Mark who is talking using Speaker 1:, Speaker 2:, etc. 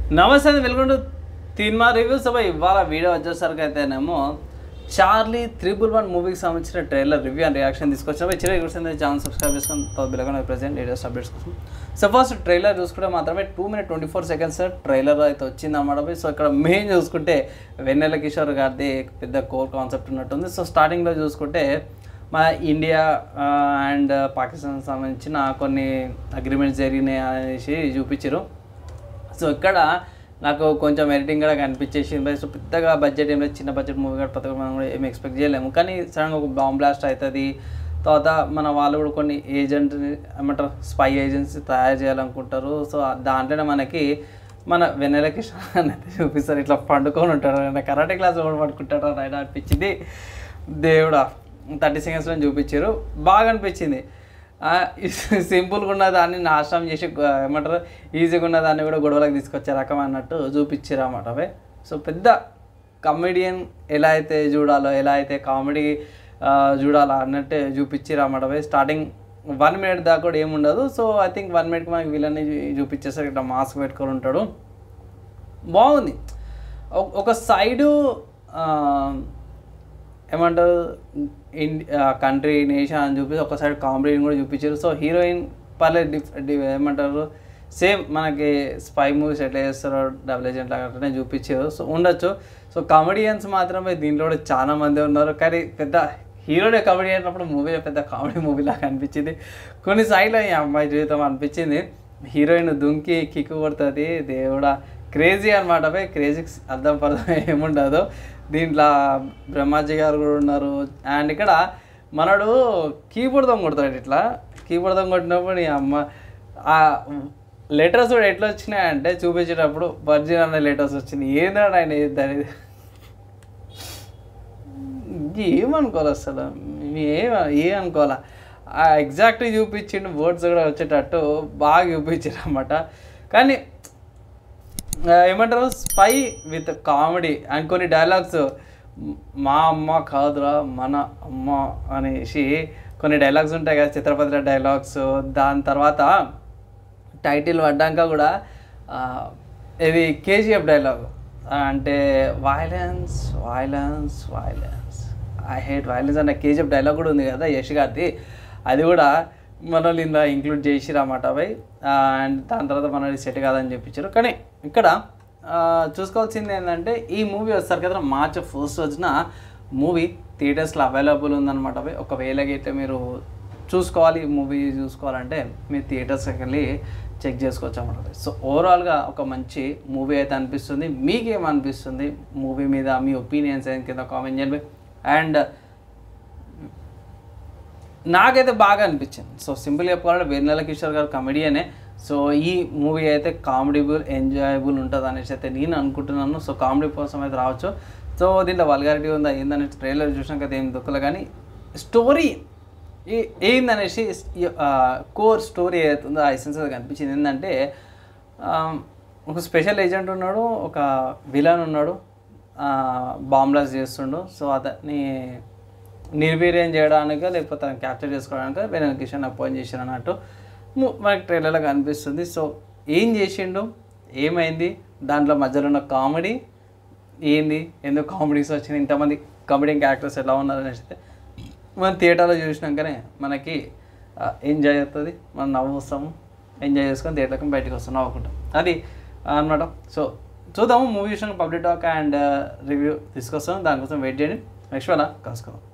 Speaker 1: నమస్తే అండి, welcome to తీన్మా రివ్యూస్. ఇవాళ వీడియో వచ్చేసరికి అయితేనేమో చార్లీ 111 మూవీకి సంబంధించిన ట్రైలర్ రివ్యూ అండ్ రియాక్షన్ తీసుకొచ్చాము. చిన్న కూర్చొని ఛానల్ సబ్స్క్రైబ్ చేసుకొని బిల్లగా ప్రెసెంట్ లేటెస్ట్ అప్డేట్స్ కోసం. సో ఫస్ట్ ట్రైలర్ చూసుకుంటే మాత్రమే 2 minutes 24 seconds ట్రైలర్ అయితే వచ్చిందన్నమాట. సో ఇక్కడ మెయిన్ చూసుకుంటే వెన్నెల కిషోర్ గారిది పెద్ద కోర్ కాన్సెప్ట్ ఉన్నట్టుంది. సో స్టార్టింగ్లో చూసుకుంటే మన ఇండియా అండ్ పాకిస్తాన్ సంబంధించిన కొన్ని అగ్రిమెంట్స్ జరిగినాయి అనేసి చూపించారు. సో ఇక్కడ నాకు కొంచెం ఎడిటింగ్ కూడా కనిపించేసింది. సో పెద్దగా బడ్జెట్ ఏం లేదు, చిన్న బడ్జెట్ మూవీ కూడా పెద్దగా మనం కూడా ఏమి ఎక్స్పెక్ట్ చేయలేము. కానీ సడన్గా ఒక బాంబ్ బ్లాస్ట్ అవుతుంది. తర్వాత మన వాళ్ళు కూడా కొన్ని ఏజెంట్ ఏమంటారు స్పై ఏజెంట్స్ తయారు చేయాలనుకుంటారు. సో దాంట్లోనే మనకి మన వెన్నెల కిషోర్ అయితే చూపిస్తారు. ఇట్లా పండుకొని ఉంటాడు, కరాటే క్లాస్ కూడా పడుకుంటాడు అని అనిపించింది. దేవుడా 30 seconds చూపించారు, బాగా అనిపించింది. సింపుల్గా ఉన్న దాన్ని నాశనం చేసి ఏమంటారు ఈజీగా ఉన్న దాన్ని కూడా గొడవలకు తీసుకొచ్చే రకం అన్నట్టు చూపించారు అన్నమాట అవే. సో పెద్ద కమెడియన్ ఎలా అయితే చూడాలో, ఎలా అయితే కామెడీ చూడాలో అన్నట్టే చూపించారు అన్నమాట అవే. స్టార్టింగ్ 1 minute దాకా కూడా ఏముండదు. సో ఐ థింక్ 1 minute మనకి వీళ్ళని చూపించేసరికి ఇట్లా మాస్క్ పెట్టుకొని ఉంటాడు, బాగుంది. ఒక సైడు ఏమంటారు కంట్రీ నేషన్ అని చూపించి ఒక సైడ్ కామెడీని కూడా చూపించారు. సో హీరోయిన్ పర్లేదు ఏమంటారు సేమ్ మనకి స్పై మూవీస్ ఎట్లా చేస్తారో డబుల్ ఏజెంట్ లాగానే చూపించారు. సో ఉండొచ్చు. సో కామెడియన్స్ మాత్రమే దీంట్లో కూడా చాలా మంది ఉన్నారు. కానీ పెద్ద హీరోనే కామెడీ అయినప్పుడు మూవీలో పెద్ద కామెడీ మూవీ లాగా అనిపించింది. కొన్ని సైడ్లో ఈ అమ్మాయి జీవితం అనిపించింది. హీరోయిన్ దుంకి కిక్కు కొడుతుంది, దేవుడా క్రేజీ అనమాట. క్రేజీకి అర్థం పర్థం ఏముండదు. దీంట్లో బ్రహ్మాజీ గారు కూడా ఉన్నారు. అండ్ ఇక్కడ మనడు కీబోర్డ్ దొంగ కొడతాడు. ఇట్లా కీబోర్డ్ దొంగ కొట్టినప్పుడు ఈ అమ్మ ఆ లెటర్స్ కూడా ఎట్లా వచ్చినాయంటే చూపించేటప్పుడు వర్జిన్ అనే లెటర్స్ వచ్చింది. ఏంటంటే ఆయన ఏమనుకోవాలి అసలు, ఏమనుకోవాలా ఎగ్జాక్ట్గా చూపించిండు. వర్డ్స్ కూడా వచ్చేటట్టు బాగా చూపించారు అన్నమాట. కానీ ఏమంటారు స్పై విత్ కామెడీ అండ్ కొన్ని డైలాగ్స్ మా అమ్మ కాదురా మన అమ్మ అనేసి కొన్ని డైలాగ్స్ ఉంటాయి కదా, చిత్రపతి డైలాగ్స్. దాని తర్వాత టైటిల్ పడ్డాక కూడా ఇది కేజీఎఫ్ డైలాగ్ అంటే violence violence violence I hate violence అనే కేజీఎఫ్ డైలాగ్ కూడా ఉంది కదా యష్ గారిది. అది కూడా మనల్ని ఇందులో ఇంక్లూడ్ చేసిరు అన్నమాట అవి. అండ్ దాని తర్వాత మనల్ని సెట్ కాదని చెప్పించారు. కానీ ఇక్కడ చూసుకోవాల్సింది ఏంటంటే ఈ మూవీ వస్తారు కదా March 1st రోజున మూవీ థియేటర్స్లో అవైలబుల్ ఉందన్నమాట అవి. ఒకవేళ అయితే మీరు చూసుకోవాలి మూవీ చూసుకోవాలంటే మీరు థియేటర్స్కి వెళ్ళి చెక్ చేసుకోవచ్చు అన్నమాట. సో ఓవరాల్గా ఒక మంచి మూవీ అయితే అనిపిస్తుంది. మీకేమనిపిస్తుంది మూవీ మీద మీ ఒపీనియన్స్ ఏం కింద కామెంట్ చేయండి. అండ్ నాకైతే బాగా అనిపించింది. సో సింపుల్గా చెప్పుకోవాలంటే వెన్నెల కిషోర్ గారు కమెడియనే. సో ఈ మూవీ అయితే కామెడీబుల్ ఎంజాయబుల్ ఉంటుంది అనేసి అయితే నేను అనుకుంటున్నాను. సో కామెడీ కోసం అయితే రావచ్చు. సో దీంట్లో వల్గారిటీ ఉందా ఏందనే ట్రైలర్ చూసినాక అయితే ఏం దుఃఖలే. కానీ స్టోరీ ఏందనేసి కోర్ స్టోరీ అవుతుందో ఆ ఎసెన్స్ అది కనిపించింది. ఏంటంటే ఒక స్పెషల్ ఏజెంట్ ఉన్నాడు, ఒక విలన్ ఉన్నాడు, బాంబ్ బ్లాస్ట్ చేస్తుండు. సో అతన్ని నిర్వీర్యం చేయడానికి లేకపోతే క్యాప్చర్ చేసుకోవడానికి వెన్నెల కిషోర్ అపాయింట్ చేశారు అన్నట్టు మనకి ట్రైలర్లో కనిపిస్తుంది. సో ఏం చేసిండు, ఏమైంది, దాంట్లో మధ్యలో ఉన్న కామెడీ ఏంది, ఎందుకు కామెడీస్ వచ్చినాయి, ఇంతమంది కామెడియన్ క్యారెక్టర్స్ ఎలా ఉన్నారు అనేసి మనం థియేటర్లో చూసినాకనే మనకి ఎంజాయ్ అవుతుంది. మనం నవ్వు వస్తాము, ఎంజాయ్ చేసుకొని థియేటర్కి బయటకు వస్తాం నవ్వుకుంటాం. అది అనమాట. సో చూద్దాము మూవీ విషయంలో పబ్లిక్ టాక్ అండ్ రివ్యూ తీసుకొస్తాము. దానికోసం వెయిట్ చేయండి. నెక్స్ట్ వేళ కలుసుకుందాం.